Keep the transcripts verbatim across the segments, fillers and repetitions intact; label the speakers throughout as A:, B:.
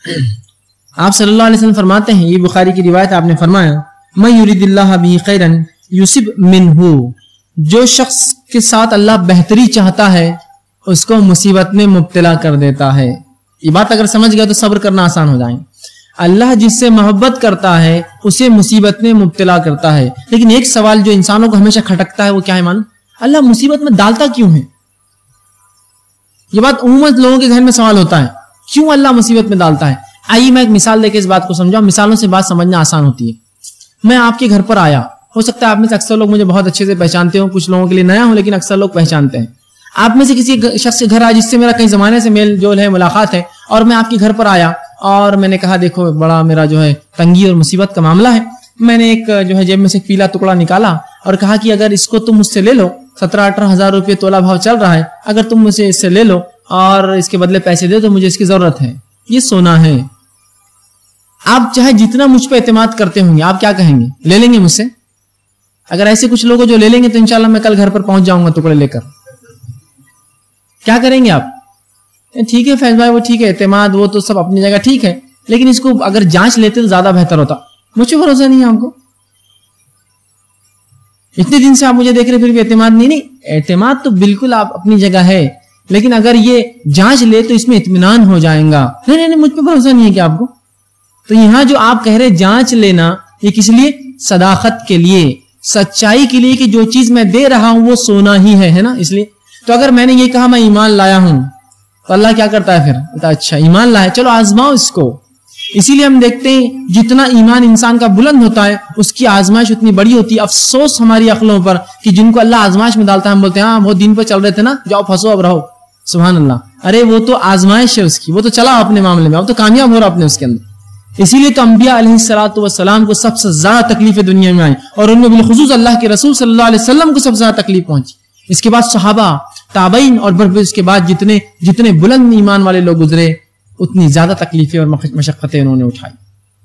A: آپ صلی اللہ علیہ وسلم فرماتے ہیں، یہ بخاری کی روایت، آپ نے فرمایا مَن یُرِدِ اللَّهَ بِهِ خَیْرًا یُصِبْ مِنْهُ، جو شخص کے ساتھ اللہ بہتری چاہتا ہے اس کو مصیبت میں مبتلا کر دیتا ہے۔ یہ بات اگر سمجھ گیا تو صبر کرنا آسان ہو جائیں۔ اللہ جس سے محبت کرتا ہے اسے مصیبت میں مبتلا کرتا ہے۔ لیکن ایک سوال جو انسانوں کو ہمیشہ کھٹکتا ہے وہ کیا ہے معلوم؟ اللہ مصیبت میں ڈالتا کیوں ہے؟ یہ بات عموماً لوگوں کے ذہن میں سوال ہوتا ہے، کیوں اللہ مصیبت میں ڈالتا ہے؟ آئیے میں ایک مثال دے کے اس بات کو سمجھاؤں، مثالوں سے بات سمجھنا آسان ہوتی ہے۔ میں آپ کے گھر پر آیا، ہو سکتا ہے آپ میں سے اکثر لوگ مجھے بہت اچھے سے پہچانتے ہوں، کچھ لوگوں کے لیے نیا ہوں لیکن اکثر لوگ پہچانتے ہیں۔ آپ میں سے کسی شخص کے گھر آیا جس سے میرا کئی زمانے سے میل جول ہے، ملاقات ہے، اور میں آپ کے گھر پر آیا اور میں نے کہا دیکھو بڑا میرا جو ہے تنگی اور مصیبت کا معاملہ ہے۔ میں نے ایک جو ہے جیب میں سے پیلا ٹکڑا نکالا اور کہا کہ اگر اس کو تم مجھ سے لے لو، سترہ اٹھارہ ہزار روپے تولہ بھاؤ چل رہا ہے، اگر تم مجھ سے اس سے لے لو اور اس کے بدلے پیسے دے تو مجھے اس کی ضرورت ہے، یہ سونا ہے۔ آپ چاہے جتنا مجھ پہ اعتماد کرتے ہوں گے، آپ کیا کہیں گے؟ لے لیں گے مجھ سے؟ اگر ایسے کچھ لوگ جو لے لیں گے تو انشاءاللہ میں کل گھر پر پہنچ جاؤں گا ٹکڑے لے کر، کیا کریں گے آپ؟ ٹھیک ہے فیض بھائی، وہ ٹھیک ہے، اعتماد وہ تو سب اپنی جگہ ٹھیک ہے، لیکن اس کو اگر جانچ لیتے تو زیادہ بہتر ہوتا۔ مجھ پہ بھروسہ نہیں ہے آپ کو؟ اتنے دن سے آپ مجھے دیکھ رہے پھر بھی اعتماد نہیں؟ نہیں، اعتماد تو بالکل آپ اپنی جگہ ہے، لیکن اگر یہ جانچ لے تو اس میں اطمینان ہو جائیں گا۔ نہیں نہیں نہیں، مجھ پہ بھروسہ نہیں ہے کیا آپ کو؟ تو یہاں جو آپ کہہ رہے جانچ لینا، یہ کس لیے؟ صداقت کے لیے، سچائی کے لیے، کہ جو چیز میں دے رہا ہوں وہ سونا ہی ہے، ہے نا؟ اس لیے تو اگر میں نے یہ کہا میں ایمان لایا ہوں تو اللہ کیا کرتا ہے پھر؟ کہتا اچھا ایمان لایا، چلو آزماؤ اس کو۔ اسی لیے ہم دیکھتے ہیں جتنا ایمان انسان کا بلند ہوتا ہے اس کی آزمائش اتنی بڑی ہوتی ہے۔ افسوس ہماری عقلوں پر کہ جن کو اللہ آزمائش میں ڈالتا ہے، ہم بولتے ہیں ہاں بہت دین پر چل رہے تھے نا، جاؤ پھنسو اب رہو۔ سبحان اللہ، ارے وہ تو آزمائش ہے اس کی، وہ تو چلا اپنے معاملے میں، اب تو کامیاب ہو رہا اپنے اس کے اندر۔ اسی لیے تو انبیاء علیہ الصلوۃ والسلام کو سب سے زیادہ تکلیفیں دنیا میں آئیں، اور ان میں بالخصوص اللہ کے رسول صلی اللہ علیہ وسلم کو سب سے زیادہ تکلیف پہنچی۔ اس کے بعد صحابہ، تابعین، اور پھر اس کے بعد جتنے جتنے بلند ایمان والے لوگ گزرے اتنی زیادہ تکلیفیں اور مشقتیں انہوں نے اٹھائی۔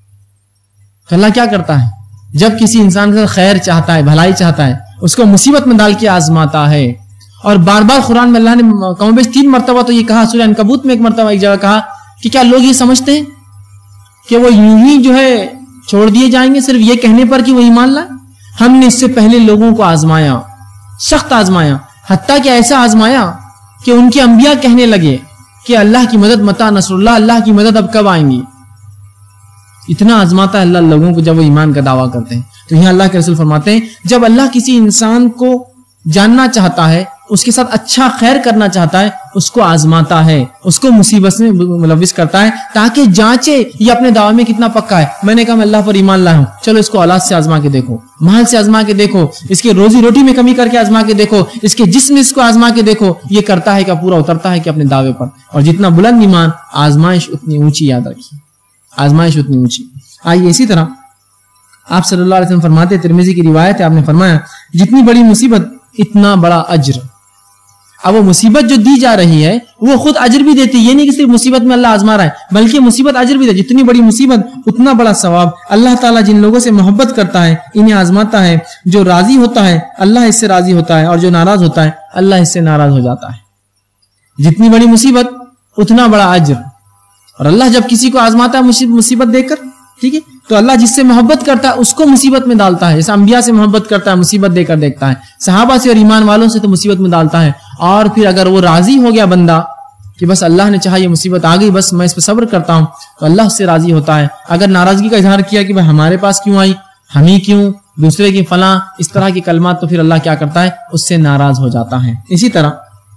A: تو اللہ کیا کرتا ہے؟ جب کسی انسان کا خیر چاہتا ہے، بھلائی چاہتا ہے، اس کو مصیبت میں ڈال کے آزماتا ہے۔ اور بار بار قرآن میں اللہ نے کم و بیش تین مرتبہ تو یہ کہا، سورہ عنکبوت میں ایک مرتبہ ایک جگہ کہا کہ کیا لوگ یہ سمجھتے ہیں کہ وہ یوں ہی جو ہے چھوڑ دیے جائیں گے صرف یہ کہنے پر کہ وہ ایمان لائے؟ ہم نے اس سے پہلے لوگوں کو آزمایا، سخت آزمایا، حتیٰ کہ ایسا آزمایا کہ ان کے انبیاء کہنے لگے کہ اللہ کی مدد متی نصر اللہ، اللہ کی مدد اب کب آئیں گی؟ اتنا آزماتا ہے اللہ لوگوں کو جب وہ ایمان کا دعویٰ کرتے ہیں۔ تو یہاں اللہ کے رسول فرماتے ہیں جب اللہ کسی انسان کو جاننا چاہتا ہے، اس کے ساتھ اچھا خیر کرنا چاہتا ہے، اس کو آزماتا ہے، اس کو مصیبت میں ملوث کرتا ہے تاکہ جانچے یہ اپنے دعوے میں کتنا پکا ہے۔ میں نے کہا میں اللہ پر ایمان لایا ہوں، چلو اس کو اولاد سے آزما کے دیکھو، مال سے آزما کے دیکھو، اس کے روزی روٹی میں کمی کر کے آزما کے دیکھو، اس کے جسم میں اس کو آزما کے دیکھو، یہ کرتا ہے کہ پورا اترتا ہے کہ اپنے دعوے پر۔ اور جتنا بلند ایمان، آزمائش اتنی اونچی، یاد رکھیے آزمائش اتنی اونچی۔ آئیے اسی طرح آپ صلی اللہ علیہ وسلم فرماتے، ترمذی کی روایت ہے، آپ نے فرمایا جتنی بڑی مصیبت اتنا بڑا اجر۔ اب وہ مصیبت جو دی جا رہی ہے وہ خود اجر بھی دیتی، یہ نہیں کہ صرف مصیبت میں اللہ آزما رہا ہے بلکہ مصیبت اجر بھی دے۔ جتنی بڑی مصیبت اتنا بڑا ثواب۔ اللہ تعالیٰ جن لوگوں سے محبت کرتا ہے انہیں آزماتا ہے، جو راضی ہوتا ہے اللہ اس سے راضی ہوتا ہے، اور جو ناراض ہوتا ہے اللہ اس سے ناراض ہو جاتا ہے۔ جتنی بڑی مصیبت اتنا بڑا اجر۔ اور اللہ جب کسی کو آزماتا ہے مصیبت دے کر، ٹھیک ہے، تو اللہ جس سے محبت کرتا ہے اس کو مصیبت میں ڈالتا ہے، جیسے انبیاء سے محبت کرتا ہے مصیبت دے کر دیکھتا ہے، صحابہ سے اور ایمان والوں سے تو مصیبت میں ڈالتا ہے۔ اور پھر اگر وہ راضی ہو گیا بندہ کہ بس اللہ نے چاہا یہ مصیبت آ گئی، بس میں اس پہ صبر کرتا ہوں، تو اللہ اس سے راضی ہوتا ہے۔ اگر ناراضگی کا اظہار کیا کہ بھائی ہمارے پاس کیوں آئی، ہم ہی کیوں، دوسرے کی فلاں، اس طرح کی کلمات، تو پھر اللہ کیا کرتا ہے، اس سے ناراض ہو جاتا ہے۔ اسی طرح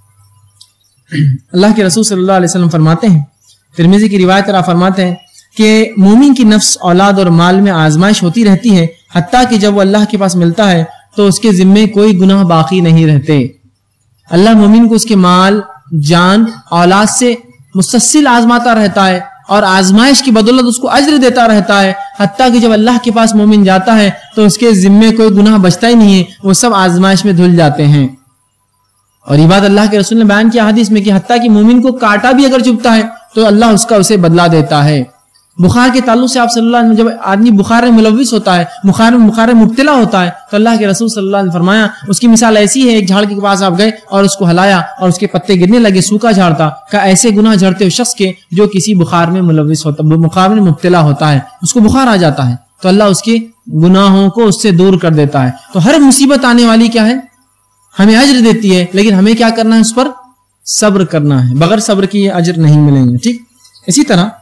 A: اللہ کے رسول صلی اللہ علیہ وسلم فرماتے ہیں، ترمذی کی روایت ہے، فرماتے ہیں کہ مومن کی نفس، اولاد اور مال میں آزمائش ہوتی رہتی ہے، حتیٰ کہ جب وہ اللہ کے پاس ملتا ہے تو اس کے ذمے کوئی گناہ باقی نہیں رہتے۔ اللہ مومن کو اس کے مال، جان، اولاد سے مسلسل آزماتا رہتا ہے، اور آزمائش کی بدولت اس کو اجر دیتا رہتا ہے، حتیٰ کہ جب اللہ کے پاس مومن جاتا ہے تو اس کے ذمے کوئی گناہ بچتا ہی نہیں ہے، وہ سب آزمائش میں دھل جاتے ہیں۔ اور یہ بات اللہ کے رسول نے بیان کیا حدیث میں کہ حتیٰ کہ مومن کو کانٹا بھی اگر چبھتا ہے تو اللہ اس کا اسے بدلہ دیتا ہے۔ بخار کے تعلق سے آپ صلی اللہ علیہ وسلم، جب آدمی بخار میں ملوث ہوتا ہے، بخار میں بخار میں مبتلا ہوتا ہے، تو اللہ کے رسول صلی اللہ علیہ وسلم نے فرمایا اس کی مثال ایسی ہے، ایک جھاڑ کے پاس آپ گئے اور اس کو ہلایا اور اس کے پتے گرنے لگے، سوکھا جھاڑ تھا، کہ ایسے گناہ جھڑتے ہو شخص کے جو کسی بخار میں ملوث ہوتا، بخار میں مبتلا ہوتا ہے، اس کو بخار آ جاتا ہے، تو اللہ اس کے گناہوں کو اس سے دور کر دیتا ہے۔ تو ہر مصیبت آنے والی کیا ہے، ہمیں اجر دیتی ہے، لیکن ہمیں کیا کرنا ہے، اس پر صبر کرنا ہے، بغیر صبر کی یہ اجر نہیں ملیں گے۔ ٹھیک، اسی طرح